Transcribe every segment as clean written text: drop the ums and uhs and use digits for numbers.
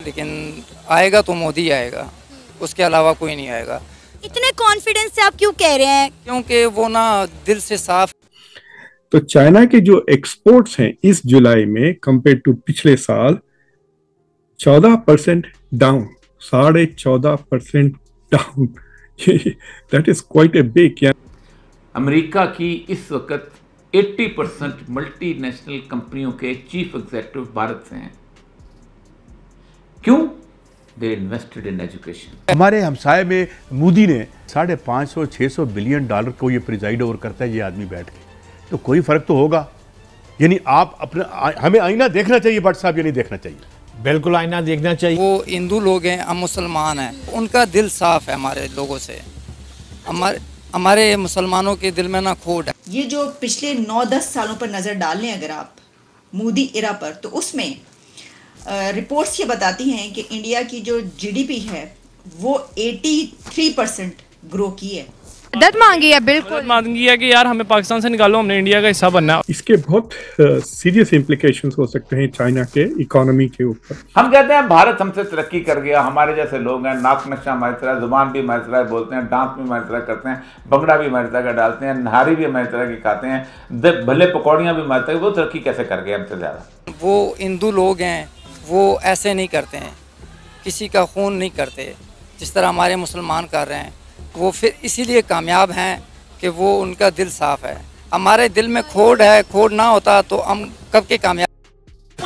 लेकिन आएगा तो मोदी आएगा, उसके अलावा कोई नहीं आएगा। इतने कॉन्फिडेंस से आप क्यों कह रहे हैं? क्योंकि वो ना दिल से साफ। तो चाइना के जो एक्सपोर्ट्स हैं इस जुलाई में कंपेयर टू पिछले साल 14% down, 14.5% down. That is quite a big. America की इस वक्त 80% मल्टीनेशनल कंपनियों के चीफ एग्जीक्यूटिव भारत से हैं। क्यों? They invested in education. हमारे हमसाये में मोदी ने 550-600 बिलियन डॉलर को ये प्रिजाइड ओवर करता है ये आदमी बैठ के, तो कोई फर्क तो होगा। यानी आप अपना हमें आईना देखना चाहिए भट्ट साहब, ये नहीं देखना चाहिए। बिल्कुल आईना देखना चाहिए। वो हिंदू लोग हैं, हम मुसलमान हैं, उनका दिल साफ है हमारे लोगों से। हमारे मुसलमानों के दिल में ना खोट है। ये जो पिछले 9-10 सालों पर नज़र डाल लें अगर आप मोदी इरा पर, तो उसमें रिपोर्ट्स ये बताती हैं कि इंडिया की जो जीडीपी है वो 83% ग्रो की है। मदद मांगी है, बिल्कुल मांगी है कि यार हमें पाकिस्तान से निकालो, हमने इंडिया का हिस्सा बनना है। इसके बहुत सीरियस इम्प्लीकेशंस हो सकते हैं चाइना के इकोनॉमी के ऊपर। हम कहते हैं भारत हमसे तरक्की कर गया, हमारे जैसे लोग हैं, नाक नक्शा हमारी तरह, जुबान भी हमारी तरह बोलते हैं, डांस भी हमारी तरह करते हैं, भंगड़ा भी हमारी तरह का डालते हैं, नहारी भी हमारी तरह की खाते हैं, भले पकौड़ियाँ भी हमारी तरह। वो तरक्की कैसे कर गए हमसे ज़्यादा? वो हिंदू लोग हैं, वो ऐसे नहीं करते हैं, किसी का खून नहीं करते जिस तरह हमारे मुसलमान कर रहे हैं। वो फिर इसीलिए कामयाब हैं कि वो उनका दिल साफ है। हमारे दिल में खोट है, खोट ना होता तो हम कब के कामयाब।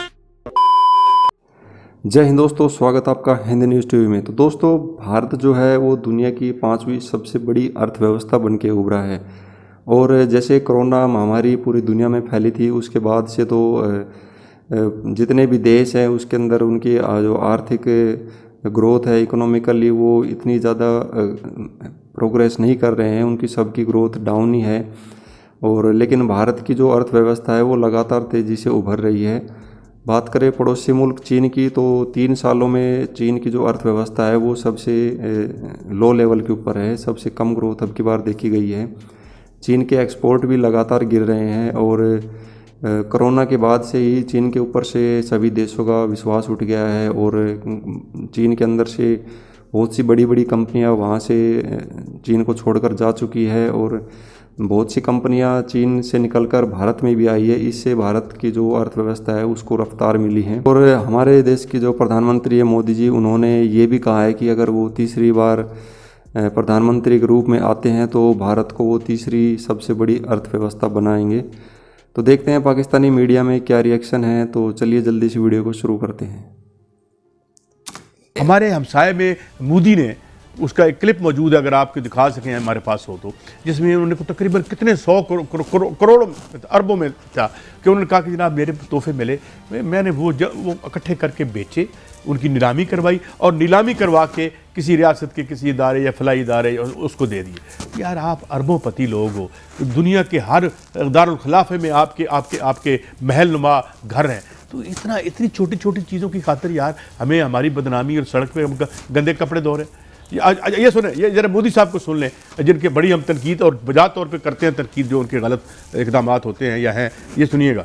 जय हिंद दोस्तों, स्वागत आपका हिंद न्यूज़ टीवी में। तो दोस्तों, भारत जो है वो दुनिया की 5वीं सबसे बड़ी अर्थव्यवस्था बन के उभरा है। और जैसे कोरोना महामारी पूरी दुनिया में फैली थी, उसके बाद से तो जितने भी देश हैं उसके अंदर उनकी जो आर्थिक ग्रोथ है इकोनॉमिकली वो इतनी ज़्यादा प्रोग्रेस नहीं कर रहे हैं, उनकी सबकी ग्रोथ डाउन ही है। और लेकिन भारत की जो अर्थव्यवस्था है वो लगातार तेज़ी से उभर रही है। बात करें पड़ोसी मुल्क चीन की, तो 3 सालों में चीन की जो अर्थव्यवस्था है वो सबसे लो लेवल के ऊपर है, सबसे कम ग्रोथ अब की बार देखी गई है। चीन के एक्सपोर्ट भी लगातार गिर रहे हैं और कोरोना के बाद से ही चीन के ऊपर से सभी देशों का विश्वास उठ गया है और चीन के अंदर से बहुत सी बड़ी बड़ी कंपनियां वहां से चीन को छोड़कर जा चुकी है और बहुत सी कंपनियां चीन से निकलकर भारत में भी आई है। इससे भारत की जो अर्थव्यवस्था है उसको रफ्तार मिली है। और हमारे देश के जो प्रधानमंत्री है मोदी जी, उन्होंने ये भी कहा है कि अगर वो तीसरी बार प्रधानमंत्री के रूप में आते हैं तो भारत को वो तीसरी सबसे बड़ी अर्थव्यवस्था बनाएंगे। तो देखते हैं पाकिस्तानी मीडिया में क्या रिएक्शन है। तो चलिए जल्दी से वीडियो को शुरू करते हैं। हमारे हमसाये में मोदी ने, उसका एक क्लिप मौजूद है अगर आपको दिखा सकें हमारे पास हो तो, जिसमें उन्होंने तकरीबन कितने 100 करोड़ अरबों में था कि उन्होंने कहा कि जनाब मेरे तोहफे मिले, मैंने वो इकट्ठे करके बेचे, उनकी नीलामी करवाई और नीलामी करवा के किसी रियासत के किसी इदारे या फलाई इदारे उसको दे दिए। यार आप अरबोंपति लोग हो, दुनिया के हर दारुल खिलाफे में आपके महलनुमा घर हैं, तो इतनी छोटी छोटी चीज़ों की खातिर यार हमें हमारी बदनामी और सड़क पे गंदे कपड़े धो रहे। ये सुने, ये जरा मोदी साहब को सुन लें, जिनके बड़ी हम तनकीद और बजा तौर पे करते हैं तनकीद जो उनके गलत इकदाम होते हैं या हैं, ये सुनिएगा।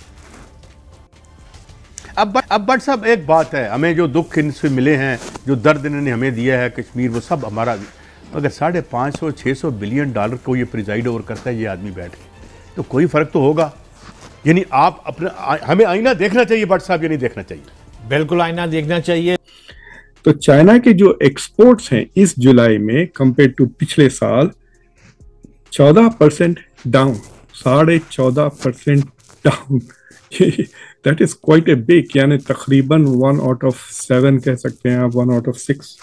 अब भट्ट साहब एक बात है, हमें जो दुख इनसे मिले हैं, जो दर्द इन्होंने हमें दिया है कश्मीर, वो सब हमारा, अगर 550-600 बिलियन डॉलर को ये प्रिजाइड ओवर करता है ये आदमी बैठ के, तो कोई फ़र्क तो होगा। यानी आप अपना हमें आईना देखना चाहिए भट्ट साहब, ये नहीं देखना चाहिए। बिल्कुल आईना देखना चाहिए। तो चाइना के जो एक्सपोर्ट्स हैं इस जुलाई में कंपेयर टू पिछले साल 14% down, 14.5% down. That is quite a big, यानी तकरीबन 1 out of 7 कह सकते हैं आप, 1 out of 6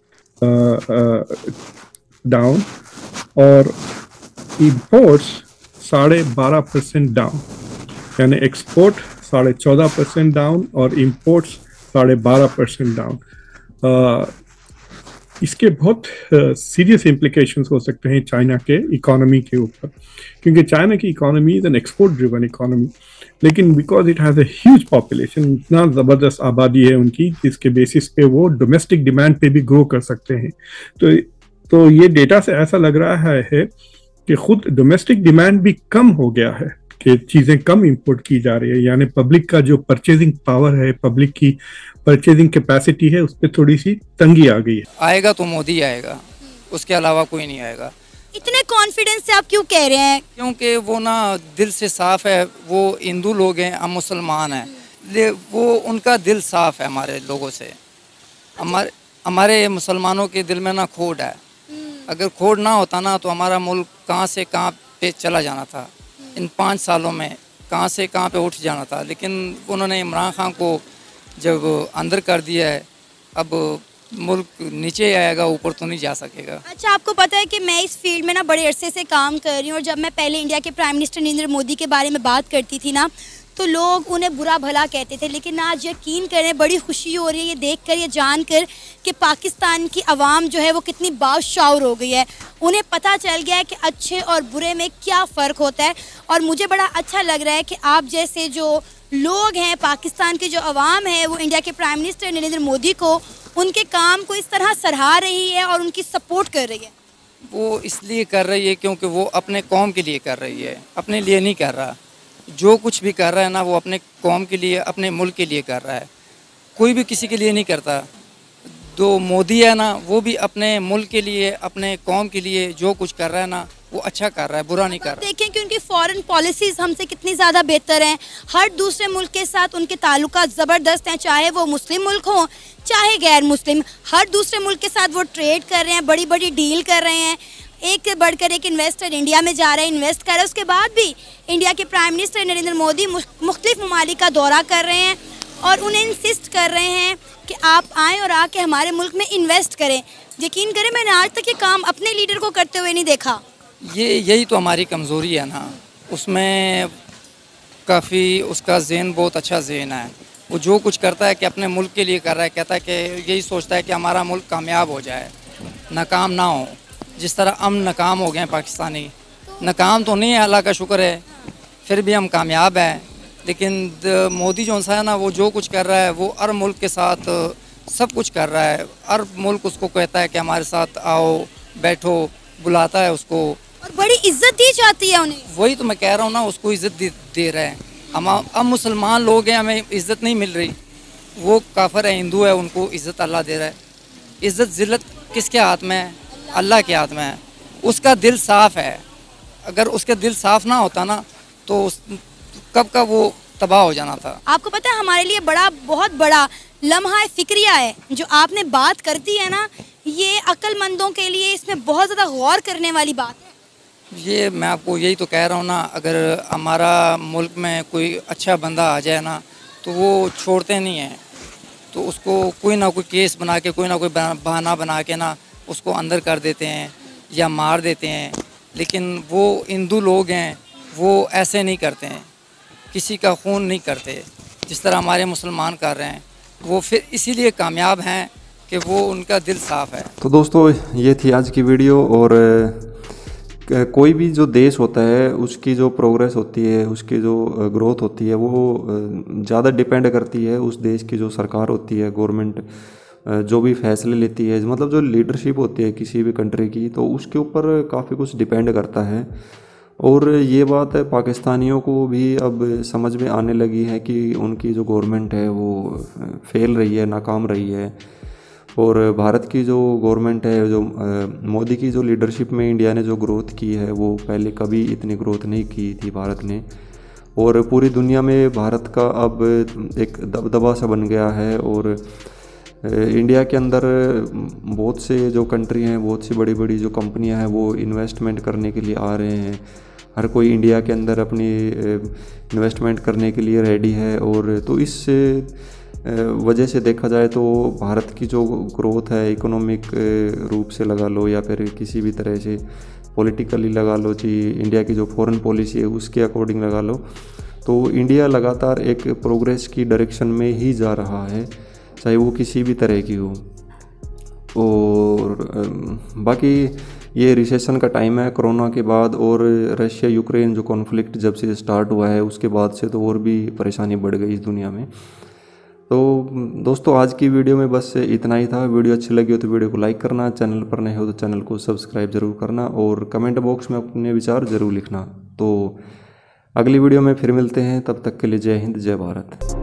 डाउन। और इंपोर्ट्स 12.5% डाउन, यानी एक्सपोर्ट 14.5% डाउन और इंपोर्ट्स 12.5% डाउन। इसके बहुत सीरियस इम्प्लीकेशंस हो सकते हैं चाइना के इकोनॉमी के ऊपर, क्योंकि चाइना की economy is an export driven economy, लेकिन because it has a huge population, इतना ज़बरदस्त आबादी है उनकी, जिसके बेसिस पे वो डोमेस्टिक डिमांड पे भी ग्रो कर सकते हैं। तो ये डेटा से ऐसा लग रहा है कि खुद डोमेस्टिक डिमांड भी कम हो गया है, कि चीज़ें कम इंपोर्ट की जा रही है, यानी पब्लिक का जो परचेजिंग पावर है, पब्लिक की परचेजिंग कैपेसिटी है उस पर थोड़ी सी तंगी आ गई है। आएगा तो मोदी आएगा, उसके अलावा कोई नहीं आएगा। इतने कॉन्फिडेंस से आप क्यों कह रहे हैं? क्योंकि वो ना दिल से साफ है, वो हिंदू लोग हैं, हम मुसलमान हैं, वो उनका दिल साफ है हमारे लोगों से। हमारे मुसलमानों के दिल में ना खोट है। अगर खोट ना होता ना तो हमारा मुल्क कहाँ से कहाँ पे चला जाना था, इन 5 सालों में कहाँ से कहाँ पे उठ जाना था। लेकिन उन्होंने इमरान खान को जब अंदर कर दिया है, अब मुल्क नीचे आएगा, ऊपर तो नहीं जा सकेगा। अच्छा, आपको पता है कि मैं इस फील्ड में ना बड़े अरसे से काम कर रही हूँ, और जब मैं पहले इंडिया के प्राइम मिनिस्टर नरेंद्र मोदी के बारे में बात करती थी ना, तो लोग उन्हें बुरा भला कहते थे। लेकिन आज यकीन करें, बड़ी खुशी हो रही है ये देखकर, ये जानकर कि पाकिस्तान की आवाम जो है वो कितनी बाशऊर हो गई है। उन्हें पता चल गया है कि अच्छे और बुरे में क्या फ़र्क होता है। और मुझे बड़ा अच्छा लग रहा है कि आप जैसे जो लोग हैं, पाकिस्तान की जो आवाम है, वो इंडिया के प्राइम मिनिस्टर नरेंद्र मोदी को, उनके काम को इस तरह सराहा रही है और उनकी सपोर्ट कर रही है। वो इसलिए कर रही है क्योंकि वो अपने कौम के लिए कर रही है, अपने लिए नहीं कर रहा। जो कुछ भी कर रहा है ना, वो अपने कौम के लिए, अपने मुल्क के लिए कर रहा है, कोई भी किसी के लिए नहीं करता। जो मोदी है ना, वो भी अपने मुल्क के लिए, अपने कौम के लिए जो कुछ कर रहा है ना, वो अच्छा कर रहा है, बुरा नहीं कर रहा। देखें कि उनकी फॉरेन पॉलिसीज़ हमसे कितनी ज़्यादा बेहतर हैं। हर दूसरे मुल्क के साथ उनके ताल्लुकात ज़बरदस्त हैं, चाहे वो मुस्लिम मुल्क हों चाहे गैर मुस्लिम। हर दूसरे मुल्क के साथ वो ट्रेड कर रहे हैं, बड़ी बड़ी डील कर रहे हैं। एक से बढ़कर एक इन्वेस्टर इंडिया में जा रहा है, इन्वेस्ट कर रहा है। उसके बाद भी इंडिया के प्राइम मिनिस्टर नरेंद्र मोदी मुख्तलिफ ममालिक का दौरा कर रहे हैं और उन्हें इंसिस्ट कर रहे हैं कि आप आएँ और आके हमारे मुल्क में इन्वेस्ट करें। यकीन करें, मैंने आज तक ये काम अपने लीडर को करते हुए नहीं देखा। यही तो हमारी कमज़ोरी है ना, उसमें काफ़ी उसका ज़हन बहुत अच्छा ज़हन है। वो जो कुछ करता है कि अपने मुल्क के लिए कर रहा है, कहता है कि यही सोचता है कि हमारा मुल्क कामयाब हो जाए, नाकाम ना हो। जिस तरह हम नाकाम हो गए पाकिस्तानी, नाकाम तो नहीं है, अल्लाह का शुक्र है, फिर भी हम कामयाब हैं। लेकिन मोदी जो सा है ना, वो जो कुछ कर रहा है वो हर मुल्क के साथ सब कुछ कर रहा है। हर मुल्क उसको कहता है कि हमारे साथ आओ, बैठो, बुलाता है उसको और बड़ी इज्जत दी जाती है उन्हें। वही तो मैं कह रहा हूँ ना, उसको इज्जत दे रहे हैं। हम मुसलमान लोग हैं, हमें इज्जत नहीं मिल रही। वो काफिर है, हिंदू है, उनको इज्जत अल्लाह दे रहा है। इज्जत जिल्लत किसके हाथ में है? अल्लाह के हाथ में है। उसका दिल साफ है। अगर उसका दिल साफ ना होता ना, तो कब का वो तबाह हो जाना था। आपको पता है, हमारे लिए बहुत बड़ा लम्हा फिक्रिया है जो आपने बात करती है ना, ये अक्लमंदों के लिए इसमें बहुत ज़्यादा गौर करने वाली बात है। ये मैं आपको यही तो कह रहा हूँ ना, अगर हमारा मुल्क में कोई अच्छा बंदा आ जाए ना, तो वो छोड़ते नहीं हैं। तो उसको कोई ना कोई केस बना के, कोई ना कोई बहाना बना के ना उसको अंदर कर देते हैं या मार देते हैं। लेकिन वो हिंदू लोग हैं, वो ऐसे नहीं करते हैं, किसी का खून नहीं करते जिस तरह हमारे मुसलमान कर रहे हैं। वो फिर इसीलिए कामयाब हैं कि वो उनका दिल साफ़ है। तो दोस्तों, ये थी आज की वीडियो। और कोई भी जो देश होता है, उसकी जो प्रोग्रेस होती है, उसकी जो ग्रोथ होती है, वो ज़्यादा डिपेंड करती है उस देश की जो सरकार होती है, गवर्नमेंट जो भी फैसले लेती है, मतलब जो लीडरशिप होती है किसी भी कंट्री की, तो उसके ऊपर काफ़ी कुछ डिपेंड करता है। और ये बात है पाकिस्तानियों को भी अब समझ में आने लगी है कि उनकी जो गवर्नमेंट है वो फेल रही है, नाकाम रही है। और भारत की जो गवर्नमेंट है, जो मोदी की जो लीडरशिप में इंडिया ने जो ग्रोथ की है, वो पहले कभी इतनी ग्रोथ नहीं की थी भारत ने। और पूरी दुनिया में भारत का अब एक दबदबा सा बन गया है। और इंडिया के अंदर बहुत से जो कंट्री हैं, बहुत सी बड़ी बड़ी जो कंपनियां हैं, वो इन्वेस्टमेंट करने के लिए आ रहे हैं। हर कोई इंडिया के अंदर अपनी इन्वेस्टमेंट करने के लिए रेडी है। और तो इस वजह से देखा जाए तो भारत की जो ग्रोथ है, इकोनॉमिक रूप से लगा लो या फिर किसी भी तरह से पॉलिटिकली लगा लो, जी इंडिया की जो फॉरेन पॉलिसी है उसके अकॉर्डिंग लगा लो, तो इंडिया लगातार एक प्रोग्रेस की डायरेक्शन में ही जा रहा है, चाहे वो किसी भी तरह की हो। और बाकी ये रिसेशन का टाइम है कोरोना के बाद, और रशिया यूक्रेन जो कॉन्फ्लिक्ट जब से स्टार्ट हुआ है उसके बाद से तो और भी परेशानी बढ़ गई इस दुनिया में। तो दोस्तों, आज की वीडियो में बस इतना ही था। वीडियो अच्छी लगी हो तो वीडियो को लाइक करना, चैनल पर नए हो तो चैनल को सब्सक्राइब जरूर करना, और कमेंट बॉक्स में अपने विचार ज़रूर लिखना। तो अगली वीडियो में फिर मिलते हैं, तब तक के लिए जय हिंद, जय भारत।